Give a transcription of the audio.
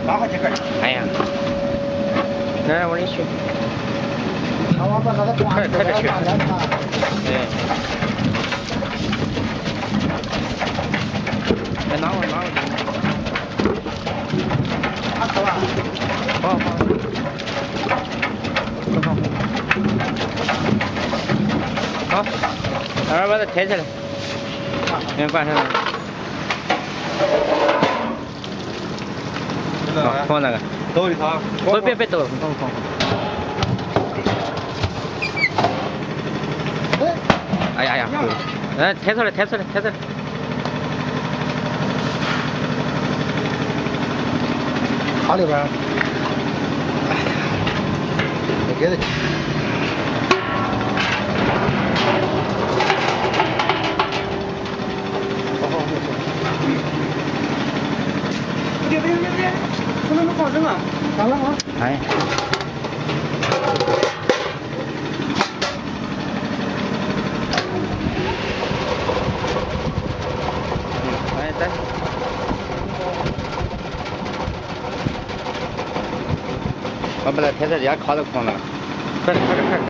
拉好几根。 哎呀，来我给你取。 我把那个快点去。哎。哎，拿我。 拿走了。 好。好，待会儿把它抬起来。挂上来。好，放那个。 抖一下。 别抖，放。哎呀，来抬出来。 他那边。没给他。别，不能放生啊！干了吗？ 哎。我把它抬在家靠着空了，快点。